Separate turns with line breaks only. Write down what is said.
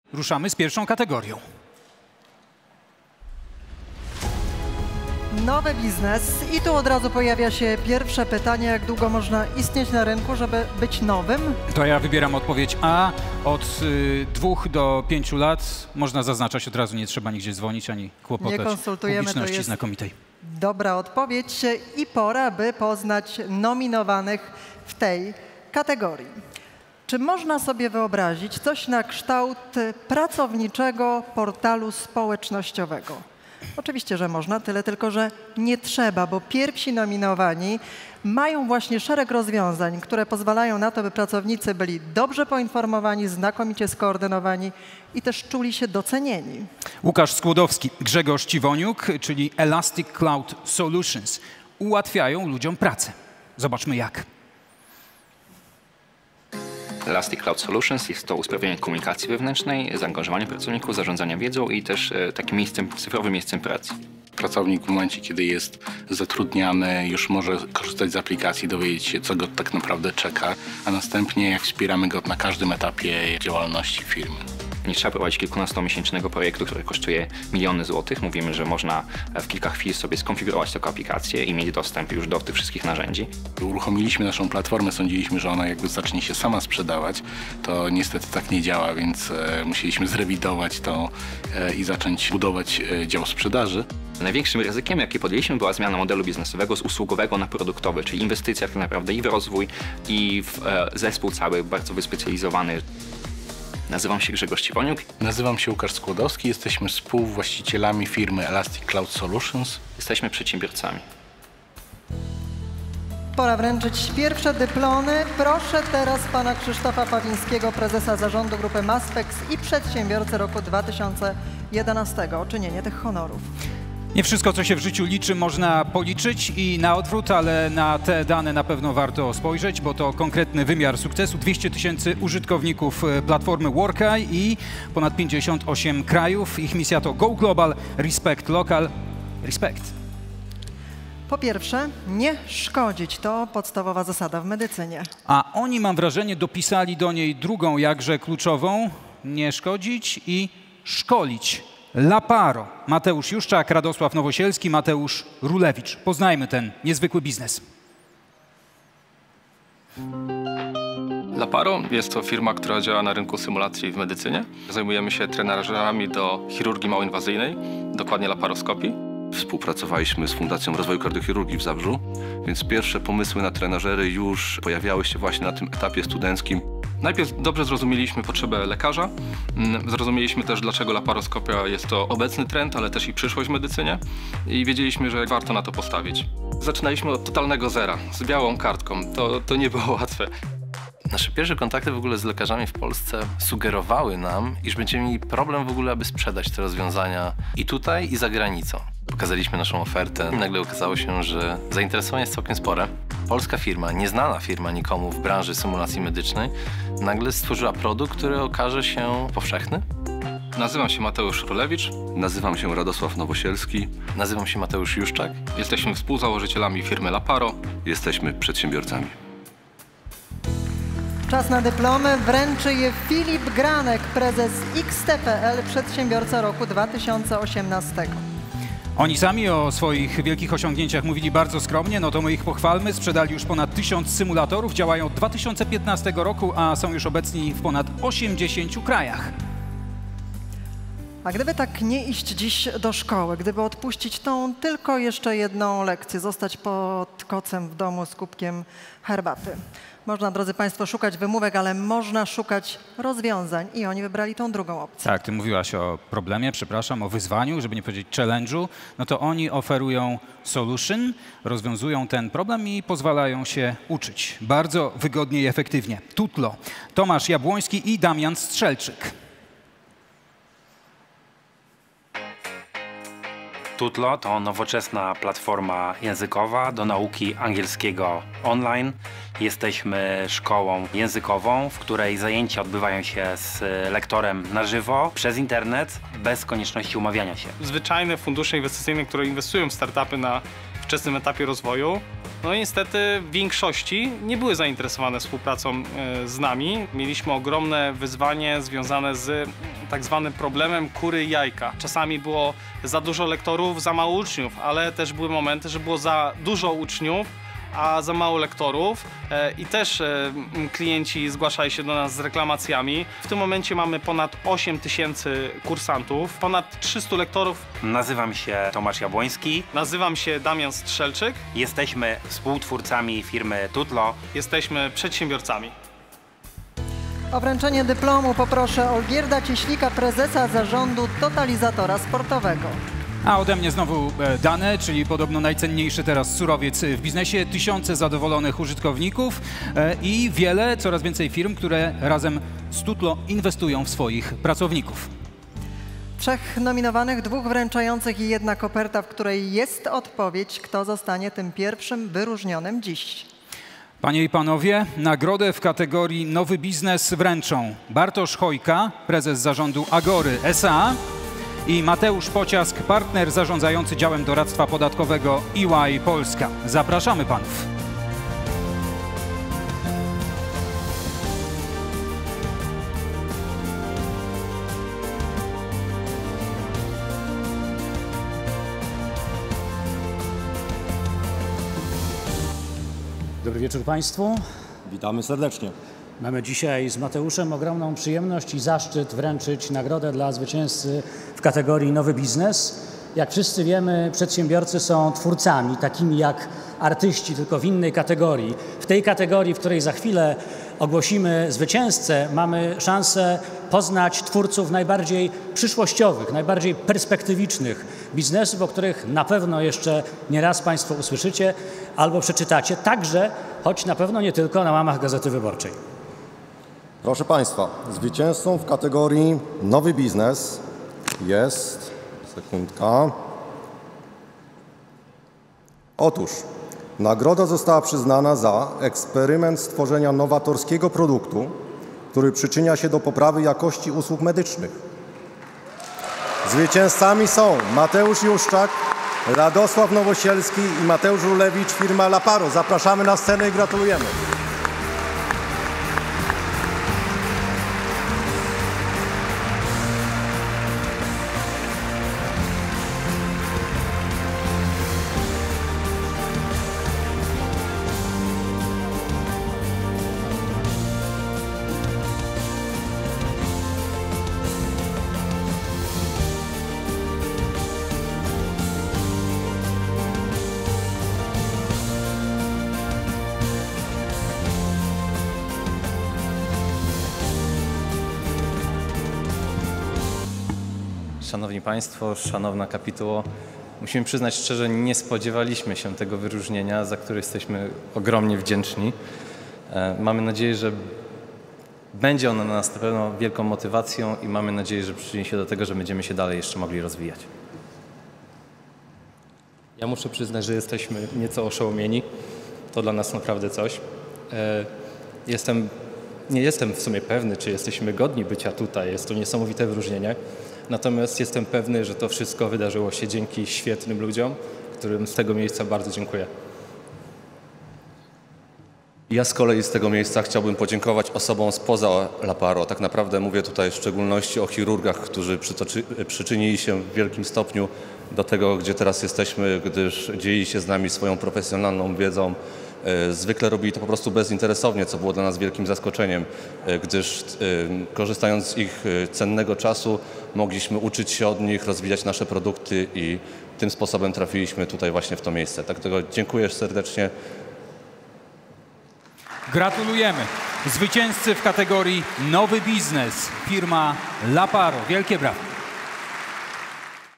Ruszamy z pierwszą kategorią.
Nowy biznes i tu od razu pojawia się pierwsze pytanie, jak długo można istnieć na rynku, żeby być nowym?
To ja wybieram odpowiedź A. Od 2 do 5 lat. Można zaznaczać od razu, nie trzeba nigdzie dzwonić ani kłopotać
Nie konsultujemy, to
publiczności
jest
znakomitej.
dobra odpowiedź i pora, by poznać nominowanych w tej kategorii. Czy można sobie wyobrazić coś na kształt pracowniczego portalu społecznościowego? Oczywiście, że można, tyle tylko, że nie trzeba, bo pierwsi nominowani mają właśnie szereg rozwiązań, które pozwalają na to, by pracownicy byli dobrze poinformowani, znakomicie skoordynowani i też czuli się docenieni.
Łukasz Skłodowski, Grzegorz Ciwoniuk, czyli Elastic Cloud Solutions. Ułatwiają ludziom pracę. Zobaczmy jak.
Elastic Cloud Solutions jest to usprawnienie komunikacji wewnętrznej, zaangażowanie pracowników, zarządzania wiedzą i też takim cyfrowym miejscem pracy.
Pracownik w momencie, kiedy jest zatrudniany, już może korzystać z aplikacji, dowiedzieć się, co go tak naprawdę czeka, a następnie jak wspieramy go na każdym etapie działalności firmy.
Nie trzeba prowadzić kilkunastomiesięcznego projektu, który kosztuje miliony złotych. Mówimy, że można w kilka chwil sobie skonfigurować taką aplikację i mieć dostęp już do tych wszystkich narzędzi.
Uruchomiliśmy naszą platformę, sądziliśmy, że ona jakby zacznie się sama sprzedawać. To niestety tak nie działa, więc musieliśmy zrewidować to i zacząć budować dział sprzedaży.
Największym ryzykiem, jakie podjęliśmy, była zmiana modelu biznesowego z usługowego na produktowy, czyli inwestycja tak naprawdę i w rozwój, i w zespół cały bardzo wyspecjalizowany. Nazywam się Grzegorz Ciwoniuk.
Nazywam się Łukasz Skłodowski, jesteśmy współwłaścicielami firmy Elastic Cloud Solutions.
Jesteśmy przedsiębiorcami.
Pora wręczyć pierwsze dyplomy. Proszę teraz pana Krzysztofa Pawińskiego, prezesa zarządu grupy Maspex i przedsiębiorcy roku 2011 o czynienie tych honorów.
Nie wszystko, co się w życiu liczy, można policzyć i na odwrót, ale na te dane na pewno warto spojrzeć, bo to konkretny wymiar sukcesu. 200 000 użytkowników platformy Workeye i ponad 58 krajów. Ich misja to Go Global, Respect Local, Respect.
Po pierwsze, nie szkodzić. To podstawowa zasada w medycynie.
A oni, mam wrażenie, dopisali do niej drugą jakże kluczową. Nie szkodzić i szkolić. Laparo. Mateusz Juszczak, Radosław Nowosielski, Mateusz Rulewicz. Poznajmy ten niezwykły biznes.
Laparo jest to firma, która działa na rynku symulacji w medycynie. Zajmujemy się trenażerami do chirurgii małoinwazyjnej, dokładnie laparoskopii.
Współpracowaliśmy z Fundacją Rozwoju Kardiochirurgii w Zabrzu, więc pierwsze pomysły na trenażery już pojawiały się właśnie na tym etapie studenckim.
Najpierw dobrze zrozumieliśmy potrzebę lekarza, zrozumieliśmy też, dlaczego laparoskopia jest to obecny trend, ale też i przyszłość w medycynie i wiedzieliśmy, że warto na to postawić. Zaczynaliśmy od totalnego zera, z białą kartką. To nie było łatwe.
Nasze pierwsze kontakty w ogóle z lekarzami w Polsce sugerowały nam, iż będziemy mieli problem w ogóle, aby sprzedać te rozwiązania i tutaj, i za granicą. Pokazaliśmy naszą ofertę. Nagle okazało się, że zainteresowanie jest całkiem spore. Polska firma, nieznana firma nikomu w branży symulacji medycznej, nagle stworzyła produkt, który okaże się powszechny.
Nazywam się Mateusz Rulewicz.
Nazywam się Radosław Nowosielski.
Nazywam się Mateusz Juszczak.
Jesteśmy współzałożycielami firmy Laparo.
Jesteśmy przedsiębiorcami.
Czas na dyplomy. Wręczy je Filip Granek, prezes XT.pl, przedsiębiorca roku 2018.
Oni sami o swoich wielkich osiągnięciach mówili bardzo skromnie, no to my ich pochwalmy. Sprzedali już ponad 1000 symulatorów, działają od 2015 roku, a są już obecni w ponad 80 krajach.
A gdyby tak nie iść dziś do szkoły, gdyby odpuścić tą tylko jeszcze jedną lekcję, zostać pod kocem w domu z kubkiem herbaty. Można, drodzy Państwo, szukać wymówek, ale można szukać rozwiązań i oni wybrali tą drugą opcję.
Tak, ty mówiłaś o problemie, przepraszam, o wyzwaniu, żeby nie powiedzieć challenge'u. No to oni oferują solution, rozwiązują ten problem i pozwalają się uczyć. Bardzo wygodnie i efektywnie. Tutlo, Tomasz Jabłoński i Damian Strzelczyk.
Tutlo to nowoczesna platforma językowa do nauki angielskiego online. Jesteśmy szkołą językową, w której zajęcia odbywają się z lektorem na żywo, przez internet, bez konieczności umawiania się.
Zwyczajne fundusze inwestycyjne, które inwestują w startupy na
wczesnym etapie rozwoju. No i niestety w większości nie były zainteresowane współpracą z nami. Mieliśmy ogromne wyzwanie związane z tak zwanym problemem kury i jajka. Czasami było za dużo lektorów, za mało uczniów, ale też były momenty, że było za dużo uczniów, a za mało lektorów i też klienci zgłaszali się do nas z reklamacjami. W tym momencie mamy ponad 8 tysięcy kursantów, ponad 300 lektorów.
Nazywam się Tomasz Jabłoński.
Nazywam się Damian Strzelczyk.
Jesteśmy współtwórcami firmy Tutlo.
Jesteśmy przedsiębiorcami.
O wręczenie dyplomu poproszę Olgierda Cieślika, prezesa zarządu Totalizatora Sportowego.
A ode mnie znowu dane, czyli podobno najcenniejszy teraz surowiec w biznesie. Tysiące zadowolonych użytkowników i coraz więcej firm, które razem z Tutlo inwestują w swoich pracowników.
3 nominowanych, 2 wręczających i 1 koperta, w której jest odpowiedź, kto zostanie tym pierwszym wyróżnionym dziś.
Panie i panowie, nagrodę w kategorii Nowy Biznes wręczą Bartosz Chojka, prezes zarządu Agory S.A. i Mateusz Pociask, partner zarządzający działem doradztwa podatkowego EY Polska. Zapraszamy panów.
Dobry wieczór Państwu.
Witamy serdecznie.
Mamy dzisiaj z Mateuszem ogromną przyjemność i zaszczyt wręczyć nagrodę dla zwycięzcy w kategorii Nowy Biznes. Jak wszyscy wiemy, przedsiębiorcy są twórcami, takimi jak artyści, tylko w innej kategorii. W tej kategorii, w której za chwilę ogłosimy zwycięzcę, mamy szansę poznać twórców najbardziej przyszłościowych, najbardziej perspektywicznych biznesów, o których na pewno jeszcze nie raz Państwo usłyszycie albo przeczytacie, także, choć na pewno nie tylko na łamach Gazety Wyborczej.
Proszę Państwa, zwycięzcą w kategorii Nowy Biznes jest... Sekundka. Otóż nagroda została przyznana za eksperyment stworzenia nowatorskiego produktu, który przyczynia się do poprawy jakości usług medycznych. Zwycięzcami są Mateusz Juszczak, Radosław Nowosielski i Mateusz Rulewicz, firma Laparo. Zapraszamy na scenę i gratulujemy.
Szanowni Państwo, szanowna kapituło, musimy przyznać szczerze, nie spodziewaliśmy się tego wyróżnienia, za które jesteśmy ogromnie wdzięczni. Mamy nadzieję, że będzie ono na nas na pewno wielką motywacją i mamy nadzieję, że przyczyni się do tego, że będziemy się dalej jeszcze mogli rozwijać.
Ja muszę przyznać, że jesteśmy nieco oszołomieni. To dla nas naprawdę coś. Nie jestem w sumie pewny, czy jesteśmy godni bycia tutaj. Jest to niesamowite wyróżnienie. Natomiast jestem pewny, że to wszystko wydarzyło się dzięki świetnym ludziom, którym z tego miejsca bardzo dziękuję.
Ja z kolei z tego miejsca chciałbym podziękować osobom spoza Laparo. Tak naprawdę mówię tutaj w szczególności o chirurgach, którzy przyczynili się w wielkim stopniu do tego, gdzie teraz jesteśmy, gdyż dzielili się z nami swoją profesjonalną wiedzą. Zwykle robili to po prostu bezinteresownie, co było dla nas wielkim zaskoczeniem, gdyż korzystając z ich cennego czasu mogliśmy uczyć się od nich, rozwijać nasze produkty i tym sposobem trafiliśmy tutaj właśnie w to miejsce. Dlatego dziękuję serdecznie.
Gratulujemy. Zwycięzcy w kategorii Nowy Biznes, firma Laparo. Wielkie brawa.